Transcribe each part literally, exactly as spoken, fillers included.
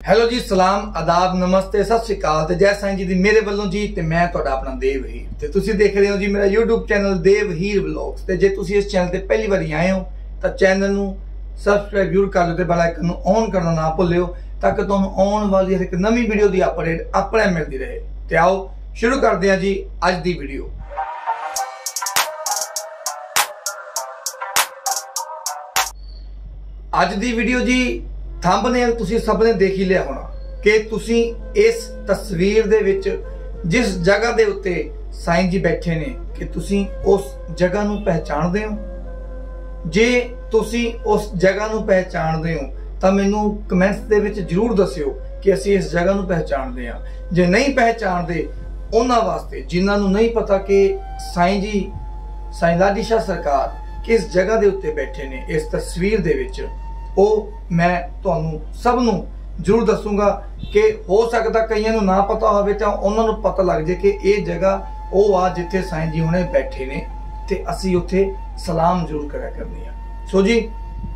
Hello जी, सलाम, आदाब, नमस्ते, सत श्री अकाल ते जय साईं जी दी मेरे वालों जी। ते मैं तुहाडा अपना देव हीर ते तुसीं देख रहे हो जी मेरा YouTube channel Dev Heer vlogs. ते जे तुसीं इस चैनल ते पहली बारी आए हो तो चैनल नूं सबसक्राइब जरूर कर लो ते बेल आइकन नूं ऑन करना ना भुल्लिओ ताकि तुहानूं आउण वाली हर एक नवीं वीडियो दी अपडेट अपने मिलती रहे। ते आओ शुरू करदे हां जी अज दी वीडियो। अज दी वीडियो जी थंबनेल तुसी सब ने देख ही लिया होना कि तुसी इस तस्वीर दे विच जिस जगह दे उत्ते साईं जी बैठे ने कि तुसी उस जगह नूं पहचानदे हो। जे तुसी उस जगह नूं पहचानदे हो तां मैनूं कमेंट्स दे विच जरूर दस्सिओ कि असीं इस जगह नूं पहचानदे हां। जे नहीं पहचानदे उन्हां वास्ते जिन्हां नूं नहीं पता कि साईं जी साईं लाडी शाह सरकार किस जगह दे उत्ते बैठे ने इस तस्वीर दे विच, ਉਹ मैं ਤੁਹਾਨੂੰ सब ਨੂੰ जरूर दसूंगा कि हो सकता कईयां ਨੂੰ ना पता होवे ਤਾਂ ਉਹਨਾਂ ਨੂੰ पता लग जाए कि ਇਹ जगह ਉਹ ਆ ਜਿੱਥੇ ਸਾਈਂ ਜੀ ਹੁਣੇ बैठे ने ਤੇ ਅਸੀਂ ਉੱਥੇ सलाम जरूर करा करनी आ। सो जी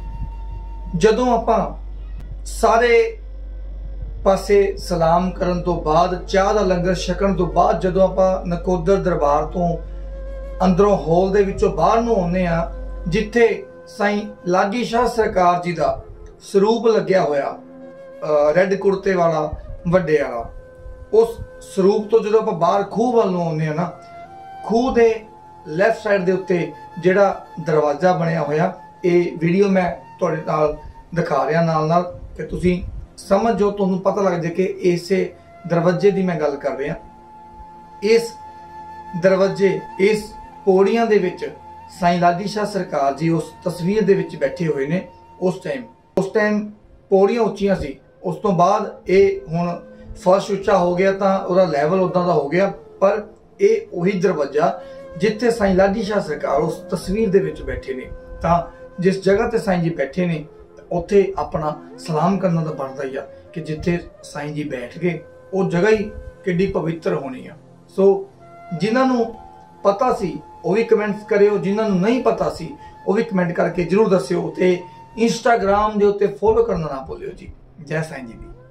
ਜਦੋਂ ਆਪਾਂ ਸਾਰੇ ਪਾਸੇ सलाम ਕਰਨ ਤੋਂ ਬਾਅਦ ਚਾਹ ਦਾ ਲੰਗਰ ਛਕਣ ਤੋਂ ਬਾਅਦ ਜਦੋਂ ਆਪਾਂ ਨਕੋਦਰ ਦਰਬਾਰ ਤੋਂ ਅੰਦਰੋਂ ਹਾਲ ਦੇ ਵਿੱਚੋਂ ਬਾਹਰ ਨੂੰ ਆਉਂਦੇ ਆ ਜਿੱਥੇ साईं लाडी शाह सरकार जी का सरूप लग्या होया रेड कुर्ते वाला वड्डे वाला, उस सरूप तो जो आप बाहर खूह वाल आने ना, खूह के लैफ्ट साइड के उत्ते जिहड़ा दरवाजा बनया होया, ये वीडियो मैं तुहाडे नाल दिखा रहा नाल नाल कि तुसीं समझ जो तुहानूं पता लग जाए कि इस दरवाजे की मैं गल कर रहा। इस दरवाजे इस पौड़ियां दे विच साईं लाडी शाह सरकार जी उस तस्वीर दे विच बैठे हुए ने। उस टाइम उस टाइम पौड़ियां उच्चियां सी, उस तो बाद ये हुण फर्श उच्चा हो गया तो उसका लैवल उदां दा हो गया, पर ये उही दरवाजा जिथे साईं लाडी शाह सरकार उस तस्वीर दे विच बैठे ने। तां जिस जगह ते साईं जी बैठे ने उत्थे अपना सलाम करना तो बनदा ही आ कि जिथे साईं जी बैठ गए वो जगह ही किड्डी पवित्र होनी आ। सो जिन्हां नूं पता सी वो भी कमेंट्स करियो, जिन्हां नूं नहीं पता सी वो भी कमेंट करके जरूर दस्सिओ ते इंस्टाग्राम दे उत्ते फॉलो करना ना भुल्लिओ जी। जय साईं जी दी।